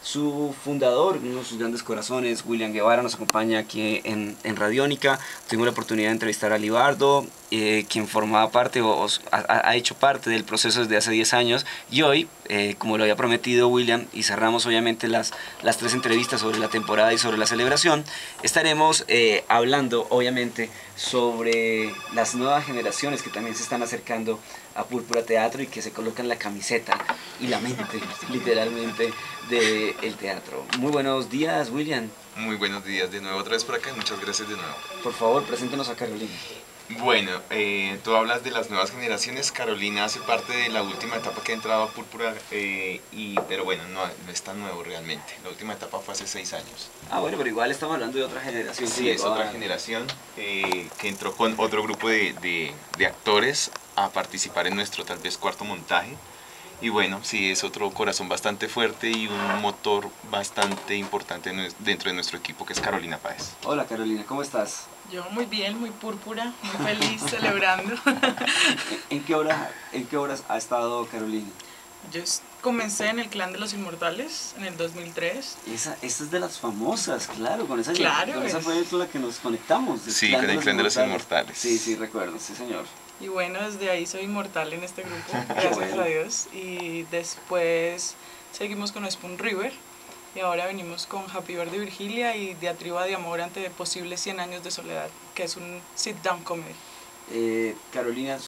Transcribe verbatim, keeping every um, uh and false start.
Su fundador, uno de sus grandes corazones, William Guevara, nos acompaña aquí en, en Radiónica. Tengo la oportunidad de entrevistar a Libardo, eh, quien formaba parte o, o ha, ha hecho parte del proceso desde hace diez años. Y hoy, eh, como lo había prometido William, y cerramos obviamente las, las tres entrevistas sobre la temporada y sobre la celebración, estaremos eh, hablando obviamente sobre las nuevas generaciones que también se están acercando a Púrpura Teatro y que se colocan la camiseta y la mente, literalmente, del teatro. Muy buenos días, William. Muy buenos días de nuevo, otra vez por acá y muchas gracias de nuevo. Por favor, preséntenos a Carolina. Bueno, eh, tú hablas de las nuevas generaciones. Carolina hace parte de la última etapa que ha entrado a Púrpura, eh, y, pero bueno, no, no es tan nuevo realmente. La última etapa fue hace seis años. Ah, bueno, pero igual estamos hablando de otra generación. Sí, es otra generación eh, que entró con otro grupo de, de, de actores a participar en nuestro tal vez cuarto montaje. Y bueno, sí, es otro corazón bastante fuerte y un motor bastante importante dentro de nuestro equipo, que es Carolina Páez. Hola Carolina, ¿cómo estás? Yo muy bien, muy púrpura, muy feliz, celebrando. ¿En qué, hora, ¿En qué horas ha estado Carolina? Yo comencé en el Clan de los Inmortales en el dos mil tres. Esa, esa es de las famosas, claro, con esa, claro, con esa fue con la que nos conectamos. Sí, con el Clan de los Inmortales. Sí, sí, recuerdo, sí señor. Y bueno, desde ahí soy inmortal en este grupo, gracias bueno. a Dios. Y después seguimos con Spoon River. Y ahora venimos con Happy Birthday Virgilia y Diatriba de Amor ante posibles cien años de soledad, que es un sit-down comedy. Eh, Carolina,